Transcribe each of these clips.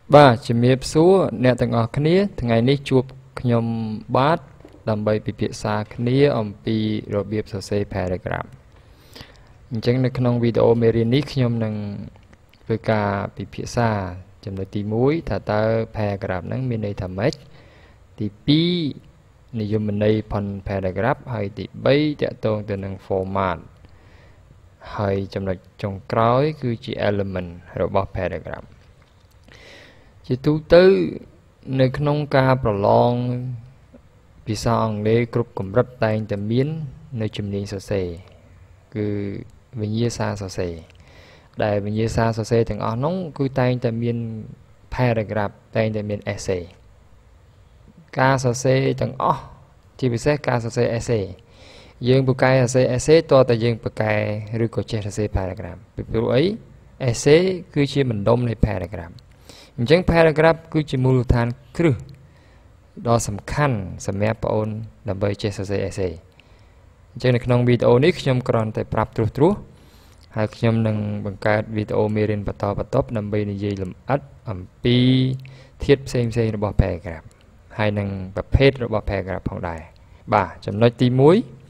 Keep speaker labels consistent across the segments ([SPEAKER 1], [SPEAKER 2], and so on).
[SPEAKER 1] បាទជំរាបសួរអ្នកទាំងអស់គ្នាថ្ងៃនេះជួបខ្ញុំបាទដើម្បីពិភាក្សាគ្នាអំពីរបៀបសរសេរ paragraph អញ្ចឹងនៅក្នុងវីដេអូមេរៀននេះខ្ញុំនឹងធ្វើការពិភាក្សាចំណុចទី1ថាតើ paragraph ហ្នឹងមានន័យថាម៉េចទី2និយមន័យផុន paragraph ហើយទី3តកតងទៅនឹង format ហើយចំណុចចុងក្រោយគឺជា element របស់ paragraphជាទូទៅនៅក្នុងការប្រឡងភាសាអង់គ្លេសគ្រប់កម្រិតតែងតែមាននៅជំនាញសរសេរគឺវិញ្ញាសាសរសេរដែលវិញ្ញាសាសរសេរទាំងអស់នោះគឺតែងតែមាន paragraph តែងតែមាន essay ការសរសេរទាំងអស់ជាពិសេសការសរសេរ essay យើងពូកែសរសេរ essay តើតើយើងពូកែឬក៏ចេះសរសេរ paragraph ពីព្រោះអី essay គឺជាបណ្ដុំនៃ paragraphអញ្ចឹង paragraph គឺជាមូលដ្ឋានគ្រឹះដ៏សំខាន់សម្រាប់បងប្អូនដើម្បីចេះសរសេរ essay អញ្ចឹងនៅក្នុងវីដេអូនេះខ្ញុំគ្រាន់តែប្រាប់ត្រួសហើយខ្ញុំនឹងបង្កើតវីដេអូមេរៀនបន្តបន្ទាប់ដើម្បីនិយាយលម្អិតអំពីធាតុផ្សេងៗរបស់ paragraph ហើយនឹងប្រភេទរបស់ paragraph ផងដែរបាទចំណុចទី1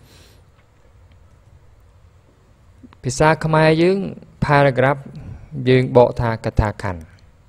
[SPEAKER 1] ភាសាខ្មែរយើង paragraph យើងបកថាកថាខណ្ឌ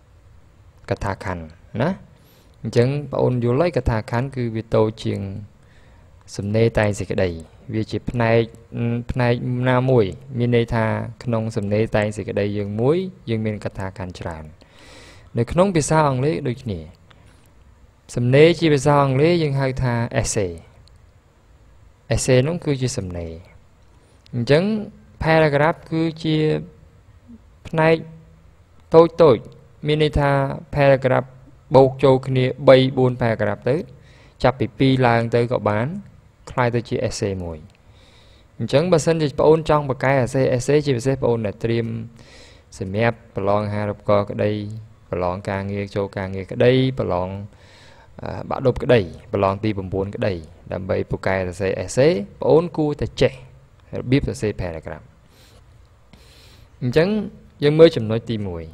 [SPEAKER 1] ណាអញ្ចឹងបងអូនយល់ហើយកថាខណ្ឌគឺវាតូចជាងសំណេរតែងសេចក្តីវាជាផ្នែកណាមួយមានន័យថាក្នុងសំណេរតែងសេចក្តីយើងមួយយើងមានកថាខណ្ឌច្រើននៅក្នុងភាសាអង់គ្លេសដូចគ្នាសំណេរជាភាសាអង់គ្លេសយើងហៅថា essay នោះគឺជាសំណេរអញ្ចឹង paragraph គឺជាផ្នែកតូចមានន័យថា paragraph បូកចូលគ្នា 3-4 paragraph ទៅចាប់ពី2ឡើងទៅក៏បានคล้ายទៅជា essay មួយអញ្ចឹងបើសិនជាបងអូនចង់បកកែ essay ជាពិសេសបងអូនដែលត្រៀមសម្រាប់ប្រឡងអាហារូបករណ៍ក្តីប្រឡងការងារចូលការងារក្តីប្រឡងបាក់ឌុបក្តីប្រឡងទី9ក្តីដើម្បីបកកែសរសេរ essay បងអូនគួរតែចេះរបៀបសរសេរ paragraph អញ្ចឹងយើងមើលចំណុចទី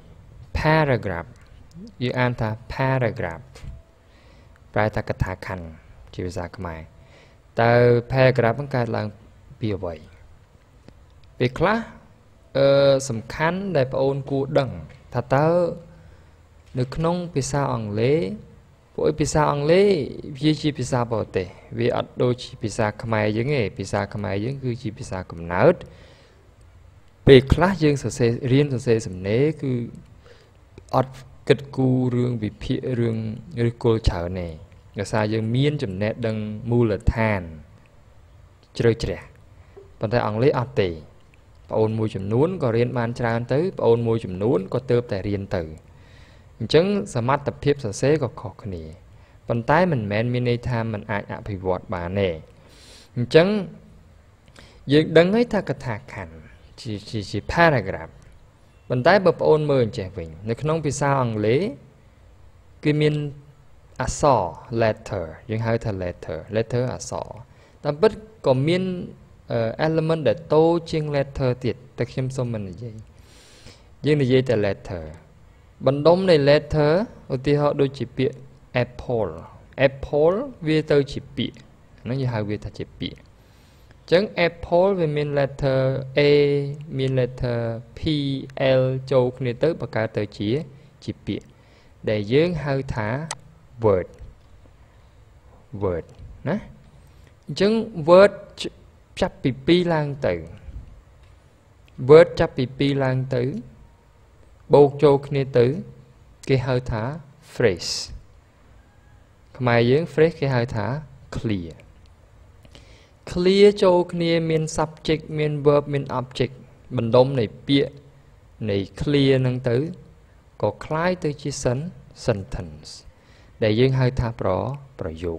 [SPEAKER 1] 1 paragraph យើងអានថា paragraph ប្រែថាកថាខណ្ឌជាភាសាខ្មែរតើ paragraph ហ្នឹងកើតឡើងពីអ្វីពេលខ្លះសំខាន់ដែលបងអូនគួរដឹងថាតើនៅក្នុងភាសាអង់គ្លេសព្រោះភាសាអង់គ្លេសវាជាភាសាបរទេសវាអត់ដូចជាភាសាខ្មែរយើងទេភាសាខ្មែរយើងគឺជាភាសាកំណើតពេលខ្លះយើងរៀនសរសេរសំណេរគឺអត់គិតគូររឿងវិភាគរឿងឬគល់ច្រើនទេដោយសារយើងមានចំណេះដឹងមូលដ្ឋានជ្រៅជ្រះប៉ុន្តែអង់គ្លេសអត់ទេបងអូនមួយចំនួនក៏រៀនបានច្រើនទៅបងអូនមួយចំនួនក៏ទើបតែរៀនទៅអញ្ចឹងសមត្ថភាពសរសេរក៏ខុសគ្នាប៉ុន្តែមិនមែនមានន័យថាมันអាចអភិវឌ្ឍបានទេអញ្ចឹងយើងដឹងហើយថាកថាខណ្ឌជា paragraph ប៉ុន្តែបើបងអូនមើលអញ្ចេះវិញនៅក្នុងភាសាអង់គ្លេសគឺមានអក្សរ letter យើងហៅថា letter អក្សរតាមពិតក៏មាន element ដែលតូចជាង letter ទៀតតែខ្ញុំសូមមិននិយាយយើងនិយាយតែ letter បណ្ដុំនៃ letter ឧទាហរណ៍ដូចជាពាក្យ apple វាទៅជាពាក្យហ្នឹងយើងហៅវាថាជាពាក្យអញ្ចឹង apple វាមាន letter A មាន letter P L ចូលគ្នាទៅបង្កើតទៅជាពាក្យដែលយើងហៅថា word ណាអញ្ចឹង word ចាប់ពី2ឡើងទៅ word ចាប់ពី2ឡើងទៅបូកចូលគ្នាទៅគេហៅថា phrase ខ្មែរយើង phrase គេហៅថា clear ចូលគ្នាមាន subject មាន verb មាន object បណ្ដុំនៃពាក្យនៃ clear ហ្នឹងទៅក៏คล้ายទៅជា sentence ដែលយើងហៅថាប្រយោគ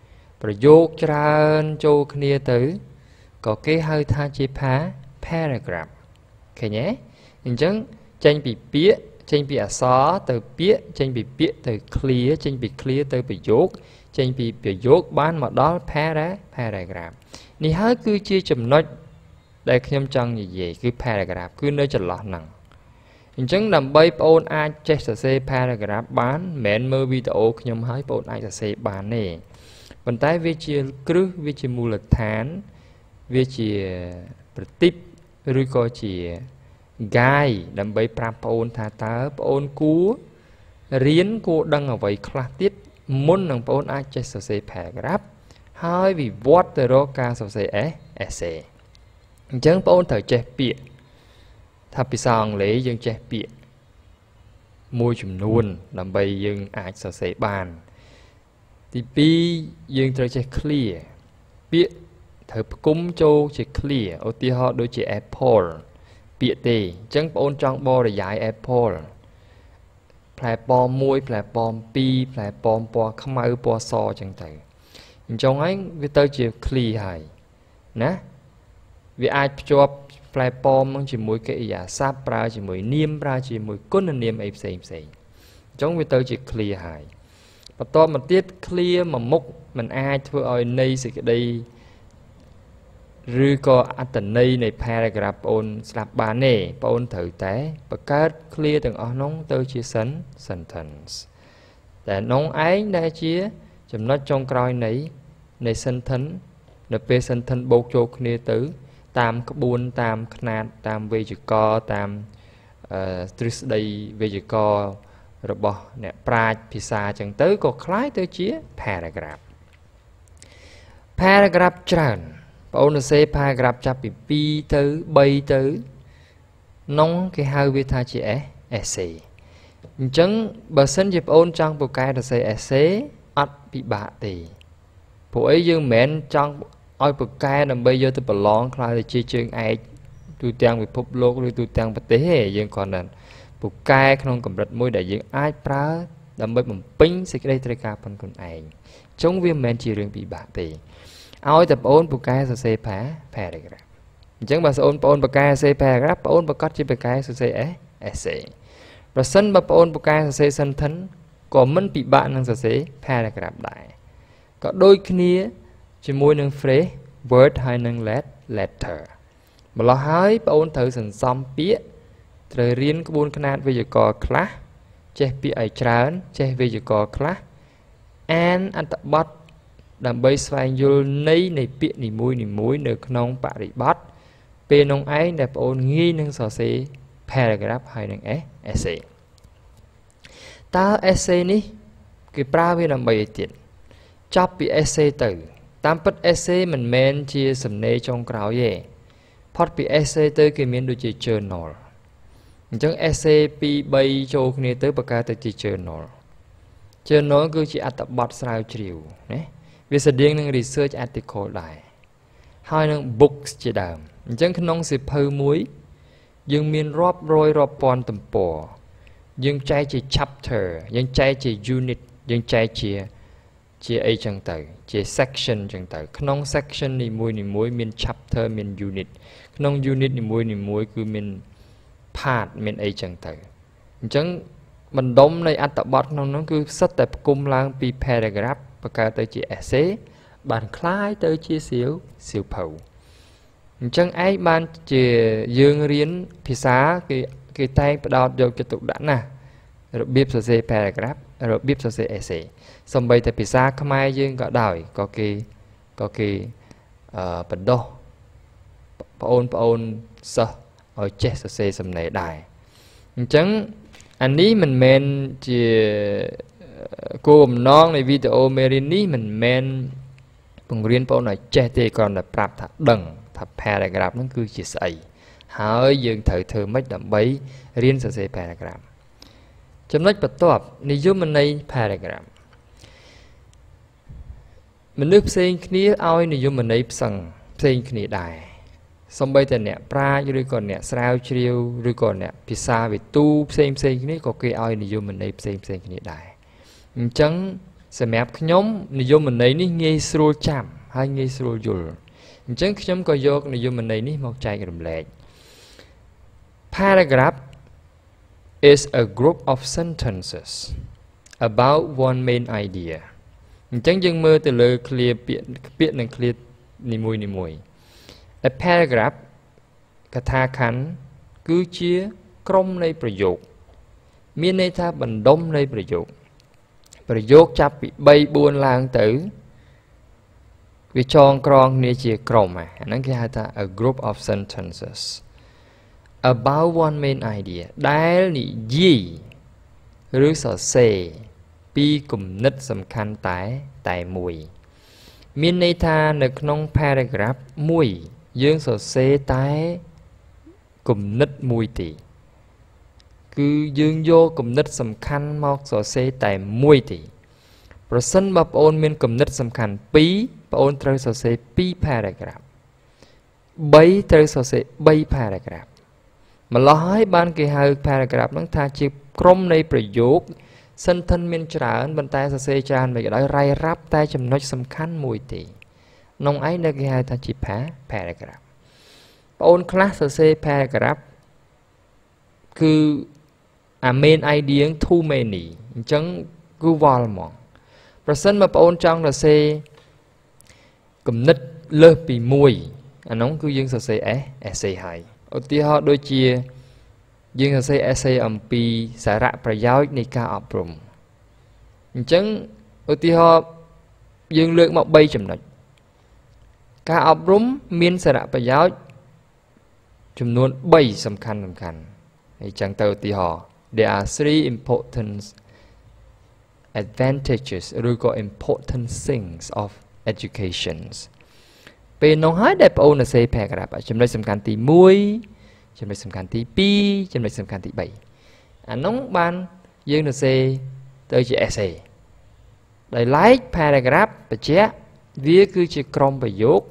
[SPEAKER 1] ច្រើនចូលគ្នាទៅក៏គេហៅថាជា paragraph ឃើញទេអញ្ចឹងចេញពីពាក្យចេញពីអក្សរទៅពាក្យចេញពីពាក្យទៅ clear ចេញពី clear ទៅប្រយោគចេញពីប្រយោគបានមកដល់ paragraph នេះហើយគឺជាចំណុចដែលខ្ញុំចង់និយាយគឺ paragraph គឺនៅចន្លោះហ្នឹង chẳng làm bay ôn ai chết sẽ paragraph bán mẹn mơ video nhầm hái ôn ai sẽ bán nè còn tại vì chia cứ vì chia mù lực thán vì chia tiếp rồi có chia gai làm bay prap ôn thà ta ôn cú riến cô đăng ở vậy class tiết muốn năng ôn ai chết sẽ paragraph hai vì what the roca sẽ essay chẳng ôn thời chết bịaถ้าไปสร้างเลยยังเจ็บเปียมวยจุ่มนูนลำใบยังอาจจะเสียบานที่ปียังจะเจ็บเคลียเปียเธอกุ้มโจเจ็บเคลียเอาที่họโดยเจ็บแอปเปิลเปียตีจังปนจังบอระยายแอปเปิลแผลปอมมวยแผลปอมปีแผลปอมปอขมาปอซอจังไงจังไงวิเตอร์เจ็บเคลียหายนะวิอาจจบแปลปอมมันจะมวยเกี่ยซาปลาจะมวยเนียมปลาจะมวยก้นเนียมไอ้เสยจ้องวิเตอร์จะเคลียหายพอตอนมันเตี้ยเคลียมันมุกมันอาจเพื่อเอาในสิ่งใดหรือก็อัตในพาราราฟโอนสลับบานเน่ปอนถือแต่ประกาศเคลียต่างอ๋อน้องเตอร์ชีสัน sentence แต่น้องไอ้ได้เชี่ยจำนวนจงกรอยใน sentence ในเป็น sentence โบกโจเคลียตื้อตามกระบวนตามขนาดตามเวจิกอตามทฤษฎีเวจิกอระบบเนี่ยปราชญ์พิษาจังตื้อก็คล้ายตื้อเชี่ย paragraph จานปอนเซ paragraph จับปีตื้อใบตื้อน้องcái haiวิธีเชี่ย essay จังบางสิ่งที่ปอนจังปกายจะใส่ essay อัดปีบาตีพวกไอ้ยังเหม็นจังอ้อยปกแกนำไปเยอะตัวปลองคลายจะชี้เชิงไอดูเตียงไปพบโลกหรือดูเตียงประเทศยังก่อนนั้นปกแกขนมกับรัดมวยได้ยังไอปลาดำไปมันปิ้งสิ่งใดตระการพันคนไอจงวิมแมนจีเรื่องปีบาตีเอาแต่ปนปกแกจะเซแพ้ได้ครับจังบาสโอนปนปกแกเซแพ้ครับปนปกกัดจีปกแกจะเซเอเซประสันบาปนปกแกจะเซสันทันก็มันปีบานั่งจะเซแพ้ได้ครับได้ก็โดยคนี้จะมวยหนึ่งเฟรช word ให้หนึ่ง letter มาล้อให้ปอนถือสันซ้ำเปี๊ยเตยเรียนกระบวนขนาดวิจกรคลาสเจ็บปีไอจานเจ็บวิจกรคลาสอันตบัดดำใบสไฟยูในเปี๊ยนิมวยในขนมปาริบัตเป็นน้องไอ้แต่ปอนงี้หนึ่งสอเซ paragraph ให้หนึ่งessay ตา essay นี้คือปราวิดำใบติดจับปี essay ตื่นตามปัด essay มันแมนเชียสำเนาจงกล่าวเย่พอดปี essay ตื่นคือมีนดูจี journal จัง essay ปีใบโจกเนี่ยตื่นประกาศจี journal คือจีอัตบัตรสาวจิ๋วเนี่ยวิสัยเดียงหนึ่ง research article ได้ให้หนึ่ง books จีดำจังขนมสิบเพอมุ้ยยังมีรอบโรยรอบปอนต่ำปอยังใจจี chapter ยังใจจี unit ยังใจจีไอจังเตอจี section จังเตอขนม section นี่มวยมี chapter มี unit ขนม unit นี่มวยคือมี part มีไอจังเตอจังมันดมในอัตบัตรนั้นคือสัตว์กุมลางปี paragraph ประกาศเตอจี essay บานคล้ายเตอจีเสียวเผาจังไอบานจียืงเรียนภาษาคือแทงประดาวโยกจะตุกดันนะระเบียบสเซ paragraph ระเบียบสเซ essayสมัยแต่ภาษาขมายยืงก็ได้ก็คือปัดโดปอนสะเอาเจสเซสำเนาได้จังอันนี้มันแมนจีกูมน้องในวิดีโอเมรินนี้มันแมนผมเรียนปอนหน่อยเจเตก่อนแต่ปรับถัดดังถัดแพร่กราฟนั่นคือจีใส่หายืงเธอไม่ดับใบเรียนเซแพร่กราฟจำนวนประตอบนิยมมันในแพร่กราฟมันนึกเสียงนี้เอานิยมมันในสั่งเสียงนี้ได้สมัยแต่เนี่ยปลาหรือก่อนเนี่ยสาวเชียวหรือก่อนเนี่ยพิซซ่าไปตู้เสียงนี้ก็เคยเอานิยมมันในเสียงนี้ได้จังสมัยขยมนิยมมันในนี่เงยสโลจำให้เงยสโลยุลจังขยมก็ยกนิยมมันในนี่มองใจกันเลย Paragraph is a group of sentences about one main idea จังยังเมื่อแต่เลยเคลียร์เปียหนึ่งเคลียร์นิมวยA paragraph กถาขันคือเชี่ยក្រុមនៃប្រយោគមានន័យថាបណ្ដុំនៃប្រយោគចាប់ពី3 4ឡើងទៅវាចងក្រងគ្នាជាក្រុមអាហ្នឹងគេហៅថា a group of sentences about one main idea ដែលនិយាយឬសរសេរពីគំនិតសំខាន់តែមួយមានន័យថានៅក្នុង paragraph មួយយើងសរសេរតែគំនិតមួយទេគឺយើងយកគំនិតសំខាន់មកសរសេរតែមួយទេប្រសិនបើបងអូនមានគំនិតសំខាន់2បងអូនត្រូវសរសេរ2 paragraph 3ត្រូវសរសេរ3 paragraph ម្ល៉េះហើយបានគេហៅ paragraph ហ្នឹងថាជាក្រុមនៃប្រយោគ sentence មានច្រើនប៉ុន្តែសរសេរច្រើនមិនក៏ដោយរាយរាប់តែចំណុចសំខាន់មួយទេក្នុងឯងនៅគេហៅថាជា paragraph បងអូនខ្លះសរសេរ paragraph គឺអា main idea too many អញ្ចឹងគឺវល់ហ្មងប្រសិនបើបងអូនចង់សរសេរគំនិតលើសពី1អានោះគឺយើងសរសេរ essay ហើយឧទាហរណ៍ដូចជាយើងសរសេរ essay អំពីសារៈប្រយោជន៍នៃការអប់រំអញ្ចឹងឧទាហរណ៍យើងលើកមក3ចំណុចការអប់រំមានសារៈប្រយោជន៍ចំនួន3សំខាន់ហើយចឹងទៅឧទាហរណ៍ there are 3 important advantages ឬក៏ important things of education ពេលនោះហើយដែលបងអូនសរសេរ paragraph ចំណុចសំខាន់ទី1ចំណុចសំខាន់ទី2ចំណុចសំខាន់ទី3អានោះបានយើងសរសេរទៅជា essay ដោយឡែក paragraph បញ្ជាក់វាគឺជាក្រុមប្រយោគ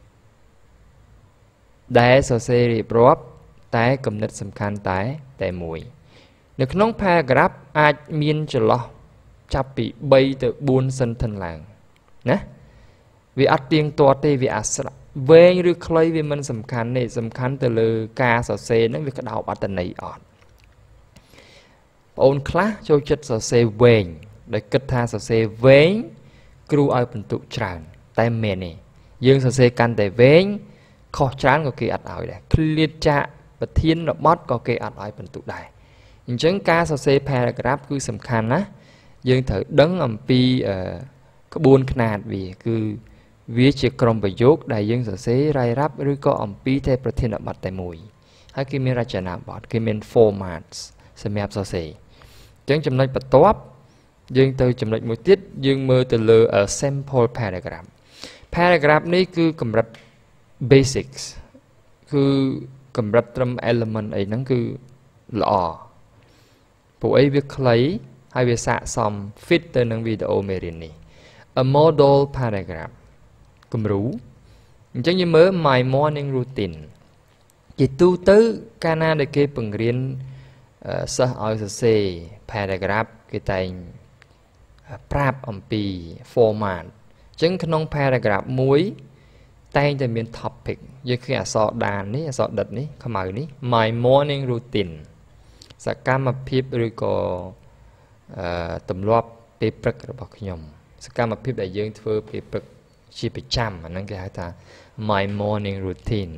[SPEAKER 1] ដែលសរសេររៀបរាប់តែគំនិតសំខាន់តែមួយនៅក្នុង paragraph អាចមានចន្លោះចាប់ពី3ទៅ4 sentence ឡើងណាវាអត់ទៀងទាត់ទេវាអាស្រ័យវែងឬខ្លីវាមិនសំខាន់ទេសំខាន់ទៅលើការសរសេរហ្នឹងវាក្តោបអត្ថន័យអត់បងអូនខ្លះចូលចិត្តសរសេរវែងដោយគិតថាសរសេរវែងគ្រូឲ្យបន្ទុកច្រើនតែមិនមែនទេយើងសរសេរកាន់តែវែងខុសច្រើនក៏គេអត់ឲ្យដែរឃ្លាតចាកប្រធានបទក៏គេអត់ឲ្យបន្ទុកដែរអញ្ចឹងការសរសេរ paragraph គឺសំខាន់ណាយើងត្រូវដឹងអំពីក្បួនខ្នាតវាគឺវាជាក្រុមប្រយោគដែលយើងសរសេររាយរាប់ឬក៏អំពីតែប្រធានបទតែមួយហើយគេមានរចនាបថគេមាន formats សម្រាប់សរសេរអញ្ចឹងចំណុចបន្ទាប់យើងទៅចំណុចមួយទៀតយើងមើលទៅលើ sample paragraph នេះគឺកម្រិត basics គឺកម្រិតត្រឹម element អីហ្នឹងគឺល្អពួកអីវាខ្លីហើយវាស័ក្តិសម fit ទៅនឹងវីដេអូមេរៀននេះ a model paragraph គំរូអញ្ចឹងយើងមើល my morning routine ជាទូទៅកាលណាដែលគេបង្រៀនសិស្សឲ្យសរសេរ paragraph គេតែងប្រាប់អំពី format អញ្ចឹងក្នុង paragraph មួយតែងតែមាន topic យើងឃើញអក្សរដាននេះអក្សរដិតនេះខ្មៅនេះ my morning routine សកម្មភាពឬក៏ទម្លាប់ពេលព្រឹករបស់ខ្ញុំសកម្មភាពដែលយើងធ្វើពេលព្រឹកជាប្រចាំអាហ្នឹងគេហៅថា my morning routine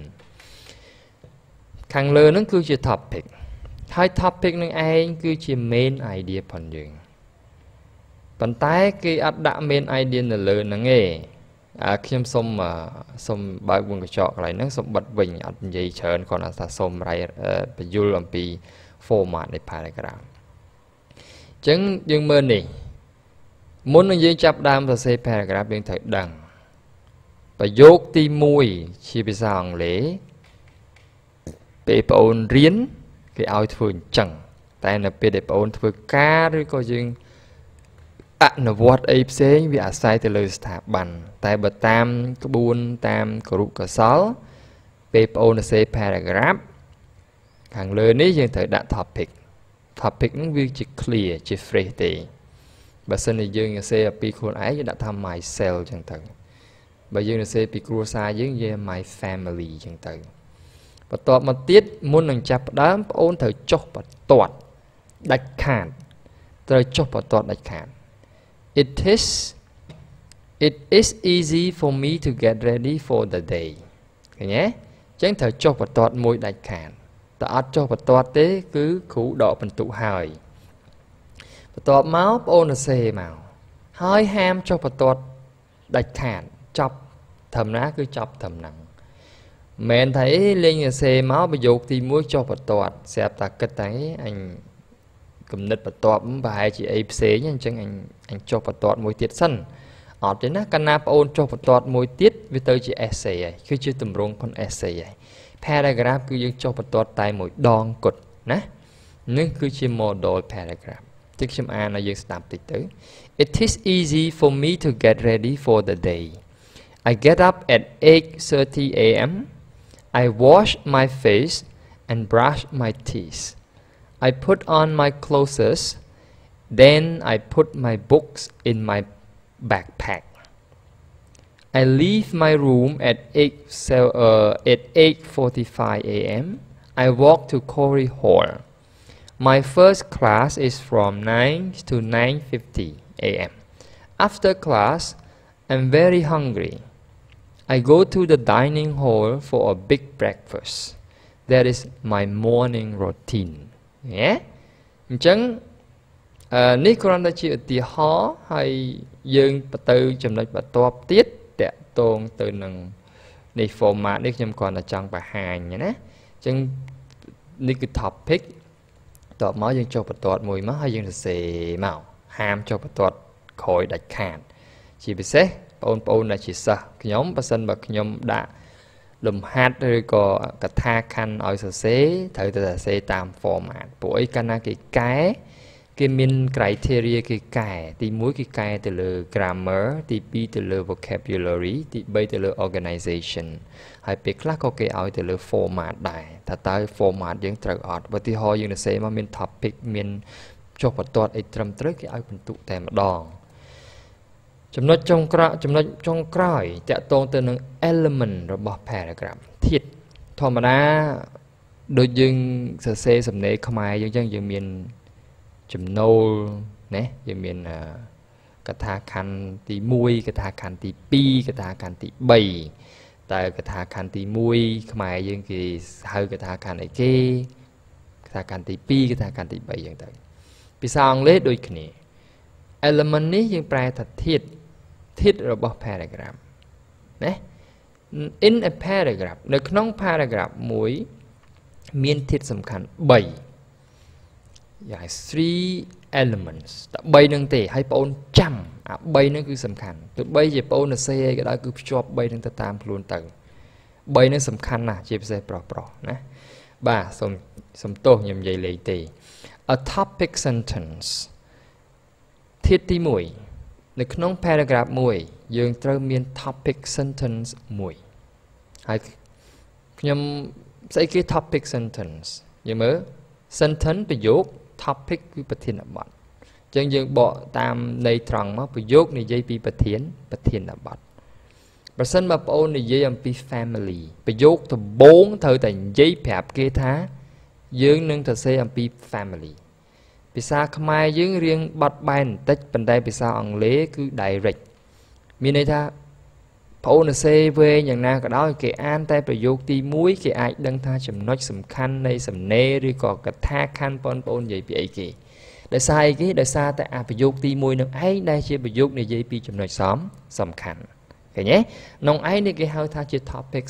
[SPEAKER 1] ខាងលើហ្នឹងគឺជា topic ហើយ topic នឹងឯងគឺជា main idea ផងយើងប៉ុន្តែគេអត់ដាក់ main idea នៅលើហ្នឹងទេខ្ញុំសូមបើកវងកញ្ចក់កន្លែងហ្នឹងសូមបិទវិញអត់និយាយច្រើនគ្រាន់តែថាសូមបញ្យល់អំពី format នៃ paragraph អញ្ចឹងយើងមើលនេះមុននឹងយើងចាប់ដើមសរសេរ paragraph យើងត្រូវដឹងប្រយោគទី1ជាភាសាអង់គ្លេសពេលបងអូនរៀនគេឲ្យធ្វើអញ្ចឹងតែនៅពេលដែលបងអូនធ្វើការឬក៏យើងអនុវត្តអីផ្សេងវាអាស្រ័យទៅលើស្ថាប័នតែបើតាមក្បួនតាមគរុកោសល្យពេលបងអូនសរសេរ paragraph ខាងលើនេះយើងត្រូវដាក់ topic ហ្នឹងវាជា clear ជា phrase ទេបើសិនជាយើងសរសេរពីខ្លួនឯងយើងដាក់ថា myself អញ្ចឹងទៅបើយើងសរសេរពីគ្រួសារយើងនិយាយ my family អញ្ចឹងទៅបន្ទាប់មកទៀតមុននឹងចាប់ផ្ដើមបងអូនត្រូវចុះបន្ទាត់ដាច់ខាតត្រូវចុះបន្ទាត់ដាច់ខាតIt is easy for me to get ready for the day ឃើញទេអញ្ចឹងត្រូវចុះបន្ទាត់មួយដាច់ខាតតើអត់ចុះបន្ទាត់ទេគឺគ្រូដកបន្ទុកហើយបន្ទាប់មកបងអូនសរសេរមកហើយហាមចុះបន្ទាត់ដាច់ខាតចប់ត្រឹមណាគឺចប់ត្រឹមហ្នឹងមែនថាអីលេងសរសេរមកប្រយោគទី1ចុះបន្ទាត់ស្រាប់តែគិតតែអញគំនិតបន្ទាប់ប្រហែលជាអីផ្សេងអញ្ចឹងអញចុះបន្ទាត់មួយទៀតសិនអត់ទេណាកាលណាបងអូនចុះបន្ទាត់មួយទៀតវាទៅជា essay ហើយគឺជាទម្រង់ផង essay ហើយ paragraph គឺយើងចុះបន្ទាត់តែមួយដងគត់ណានេះគឺជា model paragraph ទីខ្ញុំអានឲ្យយើងស្ដាប់តិចទៅ It is easy for me to get ready for the day I get up at 8:30 a.m. I wash my face and brush my teeth I put on my clothes then I put my books in my backpack I leave my room at 8:45 a.m. I walk to Corey Hall My first class is from 9 to 9:50 a.m. After class, I'm very hungry. I go to the dining hall for a big breakfast. That is my morning routine. អញ្ចឹងនេះគ្រាន់តែជាឧទាហរណ៍ហើយយើងទៅចំណុចបន្ទាប់ទៀតតកតងទៅនឹងនេះ format នេះខ្ញុំគ្រាន់តែចង់បង្ហាញណាអញ្ចឹងនេះគឺ topic តបមកយើងចុះបន្ទាត់មួយមកហើយយើងសរសេរមកហាមចុះបន្ទាត់ក្រោយដាច់ខាតជាពិសេសបងប្អូនដែលជាសិស្សខ្ញុំបើសិនបើខ្ញុំដាក់លំហាត់ឬក៏កថាខណ្ឌឲ្យសរសេរត្រូវតែសរសេរតាម format ព្រោះអីកាលណាគេកែគេមាន criteria គេកែទី1គេកែទៅលើ grammar ទី2ទៅលើ vocabulary ទី3ទៅលើ organization ហើយពេលខ្លះក៏គេឲ្យទៅលើ format ដែរថាតើ format យើងត្រូវអត់ឧទាហរណ៍យើងសរសេរមកមាន topic មានចុះបន្ទាត់អីត្រឹមត្រូវគេឲ្យបន្ទុកតែម្ដងចំណុចចុងក្រោយតាក់ទងទៅនឹង element របស់ paragraph ធាតុធម្មតាដូចយើងសរសេរសំណេរខ្មែរយើងចឹងយើងមានចំណូលណាយើងមានកថាខណ្ឌទី1កថាខណ្ឌទី2កថាខណ្ឌទី3តើកថាខណ្ឌទី1ខ្មែរយើងគេហៅកថាខណ្ឌអីគេកថាខណ្ឌទី2កថាខណ្ឌទី3យ៉ាងទៅភាសាអង់គ្លេសដូចគ្នា element នេះយើងប្រែថាធាតុរបស់ paragraph ណា in a paragraph នៅក្នុង paragraph មួយមានធាតុសំខាន់3យ៉ាង 3 elements តែ3នឹងទេហើយបងអូនចាំអា3នឹងគឺសំខាន់ទោះបីជាបងអូនសរសេរអីក៏ដោយគឺភ្ជាប់3នឹងទៅតាមខ្លួនទៅ3នឹងសំខាន់ណាស់ជាពិសេសប្រុសណាបាទសូមទោសខ្ញុំនិយាយលេងទេ a topic sentence ធាតុទី1នៅក្នុង paragraph មួយយើងត្រូវមាន topic sentence មួយហើយខ្ញុំស្អីគេ topic sentence យើងមើល sentence ប្រយោគ topic គឺប្រធានបទអញ្ចឹងយើងបកតាមន័យត្រង់មកប្រយោគនិយាយពីប្រធានបទប្រសិនបើបងអូននិយាយអំពី family ប្រយោគដំបូងត្រូវតែនិយាយប្រាប់គេថាយើងនឹងទៅសេអំពី family ភាសាខ្មែរយើងរៀងបត់បែនបន្តិចប៉ុន្តែភាសាអង់គ្លេសគឺ direct មានន័យថាបងអូនសេវែងយ៉ាងណាក៏ដោយគេអានតែប្រយោគទី1គេអាចដឹងថាចំណុចសំខាន់នៃសំណេរឬក៏កថាខណ្ឌបងប្អូននិយាយពីអីគេដោយសារអីគេដោយសារតែអាប្រយោគទី1នឹងឯងដែលជាប្រយោគនិយាយពីចំណុចសំខាន់ឃើញទេក្នុងឯងនេះគេហៅថាជា topic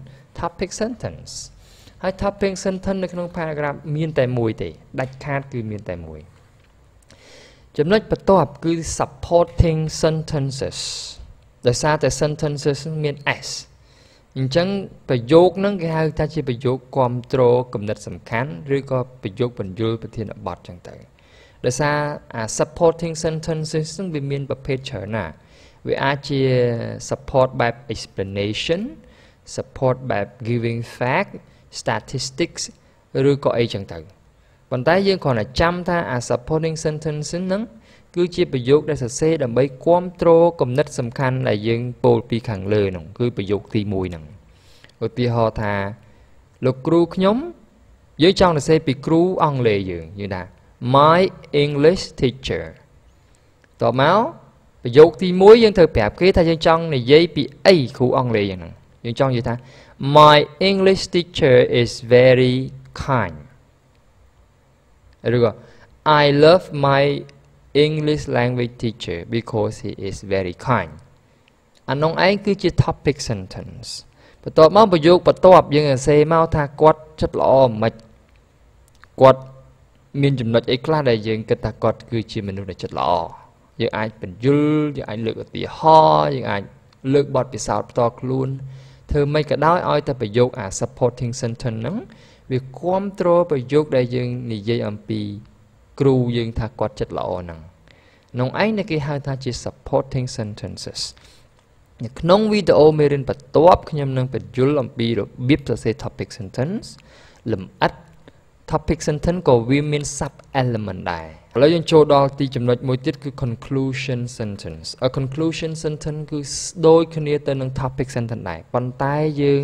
[SPEAKER 1] sentence ហើយ topic sentence នៅក្នុង paragraph មានតែមួយទេដាច់ខាតគឺមានតែមួយចំណុចបន្ទាប់គឺ supporting sentences ដោយសារតែ sentences មាន s អញ្ចឹងប្រយោគហ្នឹងគេហៅថាជាប្រយោគគាំទ្រគំនិតសំខាន់ឬក៏ប្រយោគបញ្យលប្រធានបទអញ្ចឹងទៅដោយសារអា supporting sentences ហ្នឹងវាមានប្រភេទច្រើនណាស់វាអាចជា support បែប explanation supportបែប giving fact statistics ឬក៏អីចឹងទៅប៉ុន្តែយើងគ្រាន់តែចាំថាអា supporting sentences ហ្នឹងគឺជាប្រយោគដែលសរសេរដើម្បីគាំទ្រគំនិតសំខាន់ដែលយើងពោលពីខាងលើហ្នឹងគឺប្រយោគទី1ហ្នឹងឧទាហរណ៍ថាលោកគ្រូខ្ញុំយើងចង់សរសេរពីគ្រូអង់គ្លេសយើងថា my English teacher តបមកប្រយោគទី1យើងត្រូវប្រាប់គេថាយើងចង់និយាយពីអីគ្រូអង់គ្លេសយ៉ាងហ្នឹងយើងចង់និយាយថា my English teacher is very kind ឬក៏ I love my English language teacher because he is very kind អានោះឯងគឺជា topic sentence បន្ទាប់មកប្រយោគបន្ទាប់យើងសរសេរមកថាគាត់ចិត្តល្អមិនគាត់មានចំណុចអីខ្លះដែលយើងគិតថាគាត់គឺជាមនុស្សដែលចិត្តល្អយើងអាចបញ្យល់យើងអាចលើកឧទាហរណ៍យើងអាចលើកបទពិសោធន៍ផ្ទាល់ខ្លួនធ្វើមិនក៏ដោយឲ្យតែប្រយោគអា supporting sentence ហ្នឹងវាគ្រប់គ្រងប្រយោគដែលយើងនិយាយអំពីគ្រូយើងថាគាត់ចិត្តល្អហ្នឹងក្នុងឯងដែលគេហៅថាជា supporting sentences នៅក្នុងវីដេអូមេរៀនបន្ទាប់ខ្ញុំនឹងបញ្យល់អំពីរបៀបសរសេរ topic sentence លម្អិត topic sentence ក៏វាមាន sub element ដែរឥឡូវយើងចូលដល់ទីចំណុចមួយទៀតគឺ conclusion sentence conclusion sentence គឺដូចគ្នាទៅនឹង topic sentence ដែរប៉ុន្តែ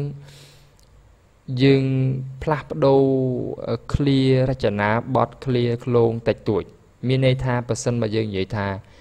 [SPEAKER 1] យើងផ្លាស់ប្ដូរ clear រចនាបទ clear ខ្លងតិចតួចមានន័យថាបើសិនបើយើងនិយាយថា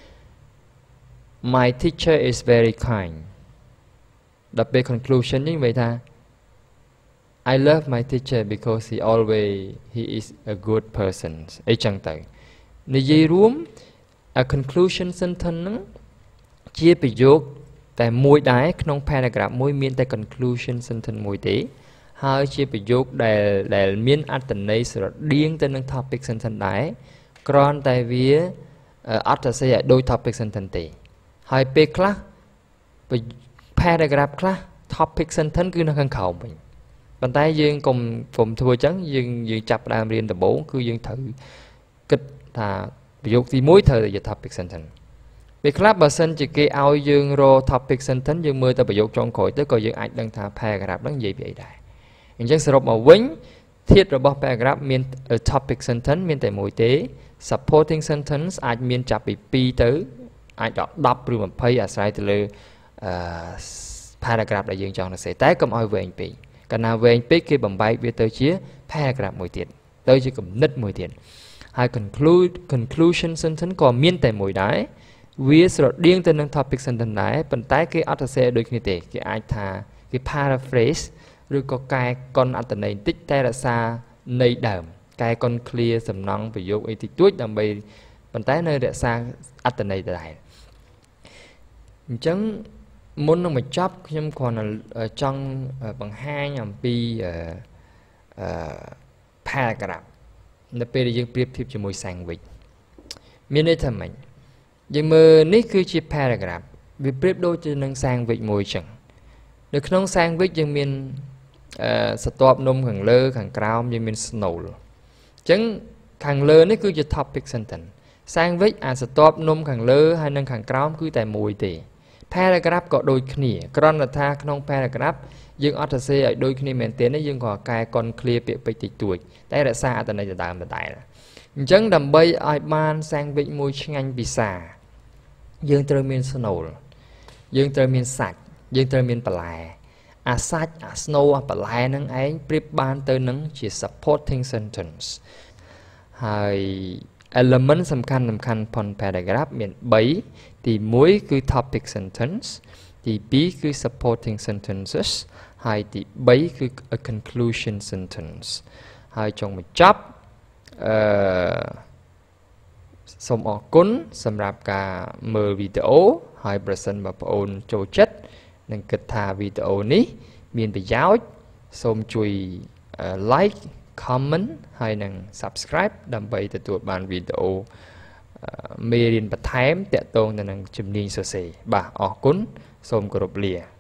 [SPEAKER 1] My teacher is very kind ដល់ពេល conclusion នេះនិយាយថា I love my teacher because he is a good person អីចឹងទៅនិយាយរួម a conclusion sentence ហ្នឹងជាប្រយោគតែមួយដែរក្នុង paragraph មួយមានតែ conclusion sentence មួយទេហើយជាប្រយោគដែលមានអត្ថន័យស្រដៀងទៅនឹង topic sentence ដែរគ្រាន់តែវាអត់សរសេរឲ្យដូច topic sentence ទេហើយពេលខ្លះ paragraph ខ្លះ topic sentence គឺនៅខាងក្រោមវិញប៉ុន្តែយើងកុំធ្វើអញ្ចឹងយើងចាប់ផ្ដើមរៀនដំបូងគឺយើងត្រូវគិតថាប្រយោគទី1ត្រូវតែជា topic sentence ពេលខ្លះបើសិនជាគេឲ្យយើងរក topic sentence យើងមើលតែប្រយោគចុងក្រោយទៅក៏យើងអាចដឹងថា paragraph ហ្នឹងនិយាយពីអីដែរអញ្ចឹងសរុបមកវិញធាតុរបស់ paragraph មាន topic sentence មានតែមួយទេ supporting sentence អាចមានចាប់ពី2ទៅអាចដល់10ឬ20អាស្រ័យទៅលើparagraph ដែលយើងចង់សរសេរតែកុំឲ្យវែងពេកកាលណាវែងពេកគេបំបែកវាទៅជា paragraph មួយទៀតទៅជាគំនិតមួយទៀតហើយ conclusion sentence ក៏មានតែមួយដែរវាស្រដៀងទៅនឹង topic sentence ដែរប៉ុន្តែគេអត់សរសេរដូចគ្នាទេគេអាចថាគេ paraphrase ឬក៏កែកុនអត្ថន័យបន្តិចតែរក្សាន័យដើមកែកុន clear សំណង់ប្រយោគអីតិចតួចដើម្បីប៉ុន្តែនៅរក្សាអត្ថន័យដដែលអញ្ចឹងមុននឹងបញ្ចប់ខ្ញុំគ្រាន់តែចង់បង្ហាញអំពីparagraph នៅពេលដែលយើងប្រៀបធៀបជាមួយ sandwich មានន័យថាម៉េចយើងមើលនេះគឺជា paragraph វាប្រៀបដូចទៅនឹង sandwich មួយចឹងនៅក្នុង sandwich យើងមានស្រទាប់នំខាងលើខាងក្រោមយើងមាន snow អញ្ចឹងខាងលើនេះគឺជា topic sentence sandwich អាស្រទាប់នំខាងលើហើយនិងខាងក្រោមគឺតែមួយទេ paragraph ក៏ដូចគ្នាគ្រាន់តែថាក្នុង paragraph យើងអត់សរសេរឲ្យដូចគ្នាមែនទេយើងក៏កែកុន clear ពាក្យពេចន៍តិចតួចតែរក្សាអត្ថន័យដដែលអញ្ចឹងដើម្បីឲ្យបាន sandwich មួយឆ្ងាញ់ពិសាយើងត្រូវមាន snow យើងត្រូវមានសាច់យើងត្រូវមានបន្លែអាសាច់អា snow អាបន្លែហ្នឹងឯងប្រៀបបានទៅនឹងជា supporting sentence ហើយ element សំខាន់ផង paragraph មាន3ទី1គឺ topic sentence ទី2គឺ supporting sentences ហើយទី3គឺ a conclusion sentence ហើយចុងបញ្ចប់សូមអរគុណសម្រាប់ការមើលវីដេអូហើយប្រសិនបើបងប្អូនចូលចិត្តនិងគិតថាវីដេអូនេះមានប្រយោជន៍សូមជួយ like comment ហើយនិង subscribe ដើម្បីទទួលបានវីដេអូមេរៀនបន្ថែមទាក់ទងទៅនឹងជំនាញសរសេរបាទអរគុណសូមគោរពលា